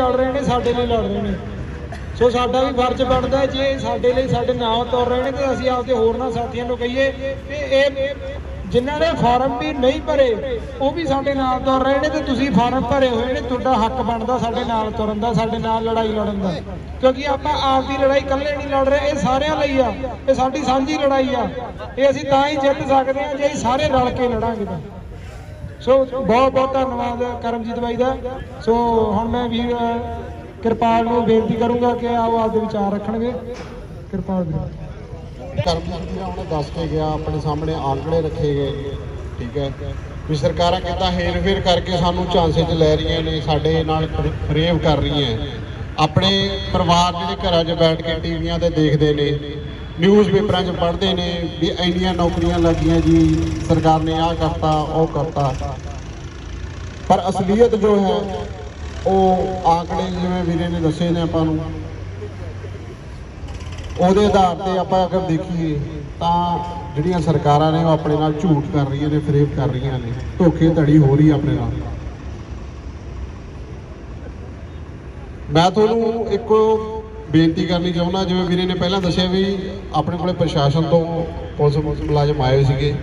लड़ रहे हैं, साडे लिए लड़ रहे हैं। सो साडा भी फर्ज बनता है जे साडे लिए साडे नाल तुर रहे हैं तो असीं आपदे होरनां साथियां नूं कहीए कि इह जिन्हां ने फार्म भी नहीं भरे वो भी साडे नाल तुर रहे हैं तो तुसीं फार्म भरे हुए ने, तुहाडा हक बनदा साडे नाल तुरन दा, साडे नाल लड़ाई लड़न दा, क्योंकि आपां आप दी लड़ाई इकल्ले नहीं लड़ रहे, ये सारिਆਂ ਲਈ आ, ये साडी सांझी लड़ाई आ, ये असीं तां ही जिੱਤ सकदे हां जे सारे रल के लड़ांगे तां। सो बहुत बहुत धन्यवाद करमजीत भाई का। सो हुण मैं भी किरपाल नूं बेनती करूँगा कि आओ आपके विचार रखणगे। किरपाल भी करमजीत जी उन्हें दस के गया, अपने सामने आंकड़े रखे गए, ठीक है भी सरकारां किद्दां हेर फेर करके सानूं झांसे च लै रही ने, साडे नाल फरेब कर रही हैं। अपने परिवार जिहड़े घरां 'च बैठ के टीवियां ते देखदे ने, न्यूज़ पेपरां 'च पढ़दे ने भी इंनियां नौकरियां लगियां जी, सरकार ने आ करता वो करता, पर असलीयत जो है वो आंकड़े जिवें वीरे ने दसे ने आपां नूं ਉਹਦੇ आधार पर आप अगर देखिए तो ਜਿਹੜੀਆਂ ਸਰਕਾਰਾਂ ਨੇ ਉਹ ਆਪਣੇ ਨਾਲ ਝੂਠ ਕਰ ਰਹੀਆਂ ਨੇ, ਫਰੇਬ ਕਰ ਰਹੀਆਂ ਨੇ, ਧੋਖੇਧੜੀ ਹੋ ਰਹੀ ਆਪਣੇ ਨਾਲ। मैं ਤੁਹਾਨੂੰ ਇੱਕ ਬੇਨਤੀ ਕਰਨੀ ਚਾਹੁੰਦਾ, ਜਿਵੇਂ ਵੀਰੇ ਨੇ ਪਹਿਲਾਂ ਦੱਸਿਆ ਵੀ ਆਪਣੇ ਕੋਲੇ ਪ੍ਰਸ਼ਾਸਨ ਤੋਂ ਪੁਲਿਸ ਮੁਲਾਜ਼ਮ ਆਏ ਸੀਗੇ,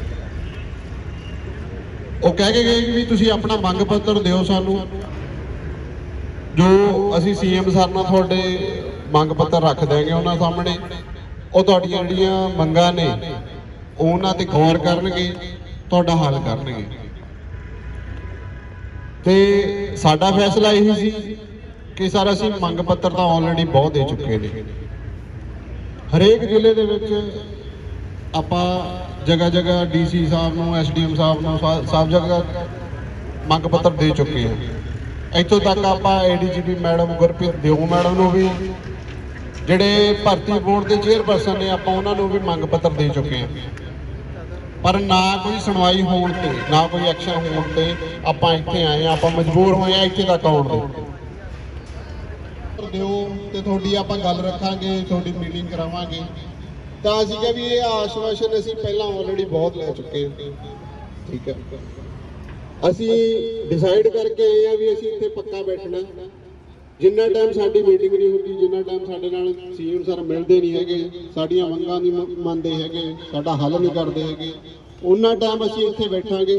ਉਹ ਕਹਿ ਕੇ ਗਏ ਕਿ ਵੀ ਤੁਸੀਂ ਆਪਣਾ ਮੰਗ ਪੱਤਰ ਦਿਓ ਸਾਨੂੰ, ਜੋ ਅਸੀਂ ਸੀਐਮ ਸਰ ਨਾਲ ਤੁਹਾਡੇ ਮੰਗ ਪੱਤਰ ਰੱਖ ਦੇंगे ਉਹਨਾਂ ਸਾਹਮਣੇ, ਉਹ ਤੁਹਾਡੀਆਂ ਜਿਹੜੀਆਂ ਮੰਗਾਂ ਨੇ ਉਹਨਾਂ ਤੇ ਗੌਰ ਕਰਨਗੇ, ਤੁਹਾਡਾ ਹੱਲ ਕਰਨਗੇ। ਤੇ ਸਾਡਾ ਫੈਸਲਾ ਇਹੀ ਸੀ ਕਿ ਸਰ ਅਸੀਂ ਮੰਗ ਪੱਤਰ ਤਾਂ ਆਲਰੇਡੀ ਬਹੁਤ ਦੇ ਚੁੱਕੇ ਨੇ, ਹਰੇਕ ਜ਼ਿਲ੍ਹੇ ਦੇ ਵਿੱਚ ਆਪਾਂ ਜਗ੍ਹਾ ਜਗ੍ਹਾ ਡੀਸੀ ਸਾਹਿਬ ਨੂੰ, ਐਸਡੀਐਮ ਸਾਹਿਬ ਨੂੰ, ਸਭ ਜਗ੍ਹਾ ਮੰਗ ਪੱਤਰ ਦੇ ਚੁੱਕੇ ਹਾਂ। ਇੱਥੋਂ ਤੱਕ ਆਪਾਂ ਏਡੀਜੀਪੀ ਮੈਡਮ ਗੁਰਪ੍ਰੀਤ ਦਿਓ ਮੈਡਮ ਨੂੰ ਵੀ, ਜਿਹੜੇ ਭਰਤੀ ਬੋਰਡ ਦੇ ਚੇਅਰਪਰਸਨ ਨੇ, ਆਪਾਂ ਉਹਨਾਂ ਨੂੰ ਵੀ ਮੰਗ ਪੱਤਰ ਦੇ ਚੁੱਕੇ ਹਾਂ, ਪਰ ਨਾ ਕੋਈ ਸੁਣਵਾਈ ਹੋਣ ਤੇ, ਨਾ ਕੋਈ ਐਕਸ਼ਨ ਹੋਣ ਤੇ ਆਪਾਂ ਇੱਥੇ ਆਏ ਹਾਂ, ਆਪਾਂ ਮਜਬੂਰ ਹੋਏ ਹਾਂ ਇੱਥੇ ਤੱਕ ਆਉਣ ਦੇ। ਦਿਓ ਤੇ ਤੁਹਾਡੀ ਆਪਾਂ ਗੱਲ ਰੱਖਾਂਗੇ, ਤੁਹਾਡੀ ਮੀਟਿੰਗ ਕਰਾਵਾਂਗੇ। ਤਾਂ ਅਸੀਂ ਕਿਹਾ ਵੀ ਇਹ ਆਸ਼ਵਾਸਨ ਅਸੀਂ ਪਹਿਲਾਂ ਆਲਰੇਡੀ ਬਹੁਤ ਲੈ ਚੁੱਕੇ ਹਾਂ, ਠੀਕ ਹੈ। ਅਸੀਂ ਡਿਸਾਈਡ ਕਰਕੇ ਆਏ ਆ ਵੀ ਅਸੀਂ ਇੱਥੇ ਪੱਕਾ ਬੈਠਣਾ, ਜਿੰਨਾ ਟਾਈਮ ਸਾਡੀ ਮੀਟਿੰਗ ਨਹੀਂ ਹੁੰਦੀ, ਜਿੰਨਾ ਟਾਈਮ ਸਾਡੇ ਨਾਲ ਸੀਐਮ ਸਰ ਮਿਲਦੇ ਨਹੀਂ ਹੈਗੇ, ਸਾਡੀਆਂ ਮੰਗਾਂ ਨਹੀਂ ਮੰਨਦੇ ਹੈਗੇ, ਸਾਡਾ ਹੱਲ ਨਹੀਂ ਕਰਦੇ ਹੈਗੇ, ਉਹਨਾਂ ਟਾਈਮ ਅਸੀਂ ਇੱਥੇ ਬੈਠਾਂਗੇ।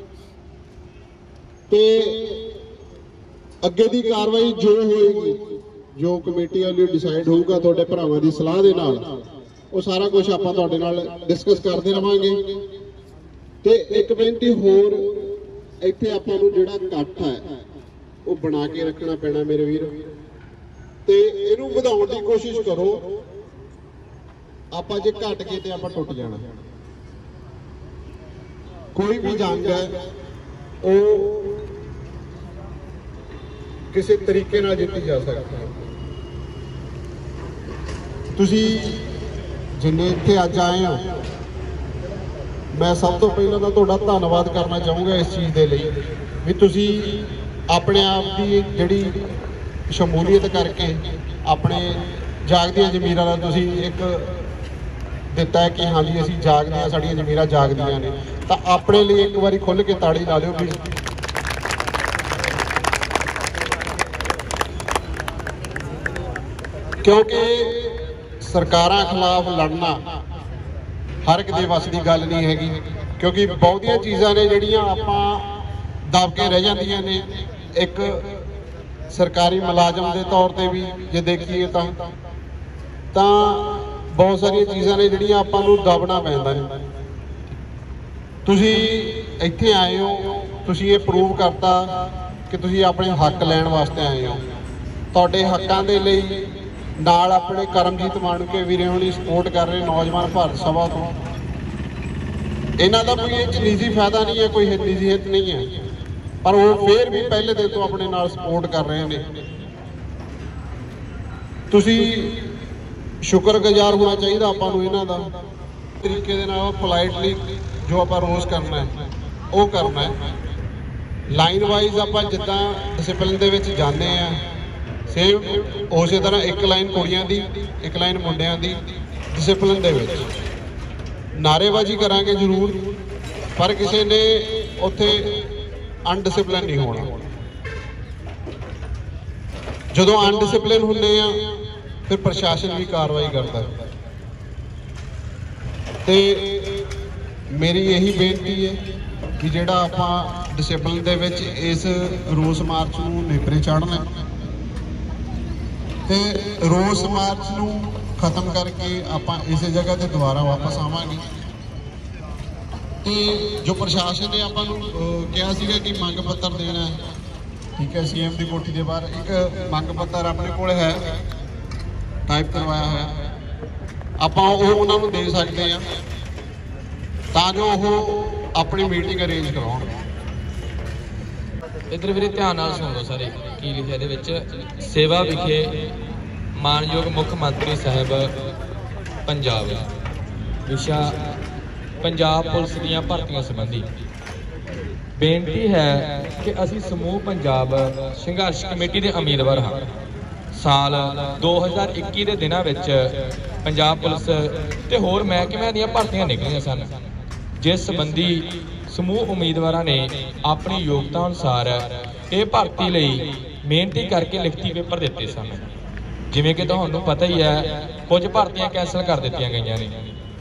ਤੇ ਅੱਗੇ ਦੀ ਕਾਰਵਾਈ ਜੋ ਹੋਏਗੀ, ਜੋ ਕਮੇਟੀ ਵਾਲੀ ਡਿਸਾਈਡ ਹੋਊਗਾ ਤੁਹਾਡੇ ਭਰਾਵਾਂ ਦੀ ਸਲਾਹ ਦੇ ਨਾਲ, ਉਹ ਸਾਰਾ ਕੁਝ ਆਪਾਂ ਤੁਹਾਡੇ ਨਾਲ ਡਿਸਕਸ ਕਰਦੇ ਰਵਾਂਗੇ। ਤੇ ਇੱਕ ਬੇਨਤੀ ਹੋਰ, ਇੱਥੇ ਆਪਾਂ ਨੂੰ ਜਿਹੜਾ ਇਕੱਠ ਹੈ ਉਹ ਬਣਾ ਕੇ ਰੱਖਣਾ ਪੈਣਾ ਮੇਰੇ ਵੀਰ, ਤੇ ਇਹਨੂੰ ਵਧਾਉਣ ਦੀ ਕੋਸ਼ਿਸ਼ ਕਰੋ। ਆਪਾਂ ਜੇ ਘਟ ਗਏ ਤੇ ਆਪਾਂ ਟੁੱਟ ਜਾਣਾ। ਕੋਈ ਵੀ ਜੰਗ ਹੈ ਉਹ ਕਿਸੇ ਤਰੀਕੇ ਨਾਲ ਜਿੱਤੀ ਜਾ ਸਕਦੀ ਹੈ। ਤੁਸੀਂ ਜਿੰਨੇ ਇੱਥੇ ਅੱਜ ਆਏ ਹੋ, मैं सब तो पहले तो तुहाडा धन्नवाद करना चाहूँगा इस चीज़ के लिए भी तुसी अपने आप की जिहड़ी शमूलीयत करके अपने जागदियां जमीरां दा तुसी एक दिता है कि हाँ जी असीं जागदे हां, साडियां जमीरां जागदियां ने, तो अपने लिए एक बारी खुल के ताड़ी ला लिओ भी क्योंकि सरकारां खिलाफ लड़ना हर एक दे वस की गल नहीं हैगी, क्योंकि बहुतियां चीज़ां ने जिहड़ियां आपां दब के रह जांदियां ने। एक सरकारी मुलाजम के तौर पर भी जे देखिए तो बहुत सारिया चीज़ां ने जिहड़ियां आपां नूं दबना पैंदा है। तुसीं इत्थे आए हो, तुसीं ये प्रूव करता कि तुसीं अपने हक लैण वास्ते आए हो। तुहाडे हक्कां दे लई नाल अपने करमजीत माणूके वीरे होनी सपोर्ट कर रहे नौजवान भारत सभा तो, इन्हां दा कोई निजी फायदा नहीं है, कोई निजी हित नहीं है, पर वो फिर भी पहले दिन तो अपने नाल सपोर्ट कर रहे हैं। तुसी शुक्रगुजार होना चाहिए आपां नूं इन्हां दा, तरीके दे नाल पोलाइटली जो आपां रोज़ करना है वो करना है। लाइन वाइज आपां जिद्दां डिसिपलिन दे विच जांदे आ, सेम उस तरह एक लाइन कुड़ियां दी, एक लाइन मुंडियां दी डिसिपलिन दे विच नारेबाजी करांगे जरूर, पर किसी ने उत्थे अनडिसिपलिन नहीं होना। ਜਦੋਂ ਅਨਡਿਸਪਲਿਨ ਹੁੰਦੇ ਆ ਫਿਰ ਪ੍ਰਸ਼ਾਸਨ ਵੀ ਕਾਰਵਾਈ ਕਰਦਾ। ਤੇ ਮੇਰੀ ਇਹੀ ਬੇਨਤੀ ਹੈ ਕਿ ਜਿਹੜਾ ਆਪਾਂ ਡਿਸਪਲਿਨ ਦੇ ਵਿੱਚ ਇਸ ਰੋਸ ਮਾਰਚ ਨੂੰ ਨੇਪਰੇ ਚਾੜਨਾ ਤੇ ਰੋਸ ਮਾਰਚ ਨੂੰ ਖਤਮ ਕਰਕੇ ਆਪਾਂ ਇਸੇ ਜਗ੍ਹਾ ਤੇ ਦੁਬਾਰਾ ਵਾਪਸ ਆਵਾਂਗੇ। ਤੇ ਜੋ ਪ੍ਰਸ਼ਾਸਨ ਨੇ ਆਪਾਂ ਨੂੰ ਕਿਹਾ ਸੀਗਾ ਕਿ ਮੰਗ ਪੱਤਰ ਦੇਣਾ ਹੈ, ਠੀਕ ਹੈ, ਸੀਐਮ ਦੀ ਕੋਠੀ ਦੇ ਬਾਹਰ ਇੱਕ ਮੰਗ ਪੱਤਰ ਆਪਣੇ ਕੋਲ ਹੈ ਟਾਈਪ ਕਰਵਾਇਆ ਹੋਇਆ, ਆਪਾਂ ਉਹ ਉਹਨਾਂ ਨੂੰ ਦੇ ਸਕਦੇ ਹਾਂ ਤਾਂ ਜੋ ਉਹ ਆਪਣੀ ਮੀਟਿੰਗ ਅਰੇਂਜ ਕਰਾਉਣ। ਇੱਧਰ ਵੀਰੇ ਧਿਆਨ ਨਾਲ ਸੁਣ ਲਓ ਸਾਰੇ ਕੀ ਲਿਖਿਆ ਇਹਦੇ ਵਿੱਚ। ਸੇਵਾ ਵਿਖੇ ਮਾਨਯੋਗ ਮੁੱਖ ਮੰਤਰੀ ਸਾਹਿਬ ਪੰਜਾਬ, ਵਿਸ਼ਾ ਪੰਜਾਬ ਪੁਲਿਸ ਦੀਆਂ ਭਰਤੀਆਂ ਸੰਬੰਧੀ। ਬੇਨਤੀ ਹੈ ਕਿ ਅਸੀਂ ਸਮੂਹ ਪੰਜਾਬ ਸੰਘਰਸ਼ ਕਮੇਟੀ ਦੇ ਉਮੀਦਵਾਰ ਹਾਂ। ਸਾਲ 2021 ਦੇ ਦਿਨਾਂ ਵਿੱਚ ਪੰਜਾਬ ਪੁਲਿਸ ਤੇ ਹੋਰ ਮਹਿਕਮਿਆਂ ਦੀਆਂ ਭਰਤੀਆਂ ਨਿਕਲੀਆਂ ਸਨ, ਜਿਸ ਸੰਬੰਧੀ ਸਮੂਹ ਉਮੀਦਵਾਰਾਂ ਨੇ ਆਪਣੀ ਯੋਗਤਾ ਅਨੁਸਾਰ ਇਹ ਭਰਤੀ ਲਈ ਮਿਹਨਤੀ ਕਰਕੇ ਲਿਖਤੀ ਪੇਪਰ ਦਿੱਤੇ ਸਨ। ਜਿਵੇਂ ਕਿ ਤੁਹਾਨੂੰ ਪਤਾ ਹੀ ਹੈ, ਕੁਝ ਭਰਤੀਆਂ ਕੈਂਸਲ ਕਰ ਦਿੱਤੀਆਂ ਗਈਆਂ ਨੇ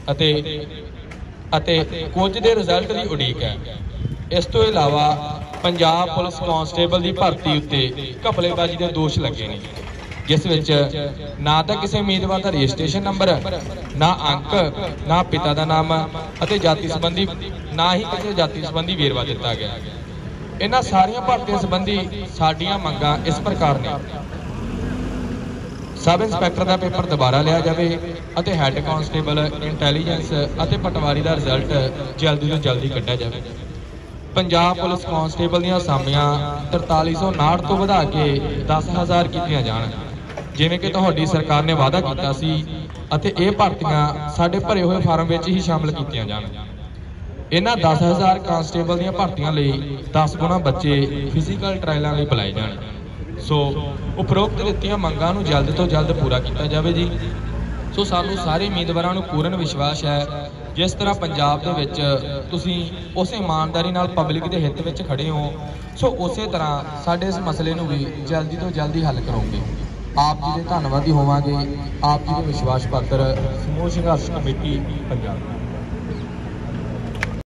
ਅਤੇ ਕੁਝ ਦੇ ਰਿਜ਼ਲਟ ਦੀ ਉਡੀਕ ਹੈ। ਇਸ ਤੋਂ ਇਲਾਵਾ ਪੰਜਾਬ ਪੁਲਿਸ ਕਾਂਸਟੇਬਲ ਦੀ ਭਰਤੀ ਉੱਤੇ ਘਪਲੇਬਾਜ਼ੀ ਦੇ ਦੋਸ਼ ਲੱਗੇ ਨੇ, ਜਿਸ ਵਿੱਚ ਨਾ ਤਾਂ ਕਿਸੇ ਉਮੀਦਵਾਰ ਦਾ ਰਜਿਸਟ੍ਰੇਸ਼ਨ ਨੰਬਰ, ਨਾ ਅੰਕ, ਨਾ ਪਿਤਾ ਦਾ ਨਾਮ ਅਤੇ ਜਾਤੀ ਸੰਬੰਧੀ, ਨਾ ਹੀ ਕਿਸੇ ਜਾਤੀ ਸੰਬੰਧੀ ਵੇਰਵਾ ਦਿੱਤਾ ਗਿਆ। ਇਹਨਾਂ ਸਾਰੀਆਂ ਭਰਤੀਆਂ ਸੰਬੰਧੀ ਸਾਡੀਆਂ ਮੰਗਾਂ ਇਸ ਪ੍ਰਕਾਰ ਨੇ। ਸਬ ਇੰਸਪੈਕਟਰ ਦਾ ਪੇਪਰ ਦੁਬਾਰਾ ਲਿਆ ਜਾਵੇ ਅਤੇ ਹੈੱਡ ਕਾਂਸਟੇਬਲ ਇੰਟੈਲੀਜੈਂਸ ਅਤੇ ਪਟਵਾਰੀ ਦਾ ਰਿਜ਼ਲਟ ਜਲਦੀ ਤੋਂ ਜਲਦੀ ਕੱਢਿਆ ਜਾਵੇ। ਪੰਜਾਬ ਪੁਲਿਸ ਕਾਂਸਟੇਬਲ ਦੀਆਂ ਅਸਾਮੀਆਂ 4359 ਤੋਂ ਵਧਾ ਕੇ 10,000 ਕੀਤੀਆਂ ਜਾਣ, ਜਿਵੇਂ ਕਿ ਤੁਹਾਡੀ ਸਰਕਾਰ ਨੇ ਵਾਅਦਾ ਕੀਤਾ ਸੀ, ਅਤੇ ਇਹ ਭਰਤੀਆਂ ਸਾਡੇ ਭਰੇ ਹੋਏ ਫਾਰਮ ਵਿੱਚ ਹੀ ਸ਼ਾਮਲ ਕੀਤੀਆਂ ਜਾਣ। ਇਹਨਾਂ 10,000 ਕਾਂਸਟੇਬਲ ਦੀਆਂ ਭਰਤੀਆਂ ਲਈ 10 ਗੁਣਾ ਬੱਚੇ ਫਿਜ਼ੀਕਲ ਟ੍ਰਾਇਲਾਂ ਲਈ ਬੁਲਾਏ ਜਾਣ। ਸੋ ਉਪਰੋਕਤ ਦਿੱਤੀਆਂ ਮੰਗਾਂ ਨੂੰ ਜਲਦ ਤੋਂ ਜਲਦ ਪੂਰਾ ਕੀਤਾ ਜਾਵੇ ਜੀ। ਸੋ ਸਾਨੂੰ ਸਾਰੇ ਉਮੀਦਵਾਰਾਂ ਨੂੰ ਪੂਰਨ ਵਿਸ਼ਵਾਸ ਹੈ, ਜਿਸ ਤਰ੍ਹਾਂ ਪੰਜਾਬ ਦੇ ਵਿੱਚ ਤੁਸੀਂ ਉਸੇ ਇਮਾਨਦਾਰੀ ਨਾਲ ਪਬਲਿਕ ਦੇ ਹਿੱਤ ਵਿੱਚ ਖੜੇ ਹੋ, ਸੋ ਉਸੇ ਤਰ੍ਹਾਂ ਸਾਡੇ ਇਸ ਮਸਲੇ ਨੂੰ ਵੀ ਜਲਦੀ ਤੋਂ ਜਲਦੀ ਹੱਲ ਕਰੋਗੇ। ਆਪ ਜੀ ਦੇ ਧੰਨਵਾਦੀ ਹੋਵਾਂਗੇ। ਆਪ ਜੀ ਦੇ ਵਿਸ਼ਵਾਸ ਪਾਤਰ ਸਮੂਹ ਸੰਘਰਸ਼ ਕਮੇਟੀ ਪੰਜਾਬ।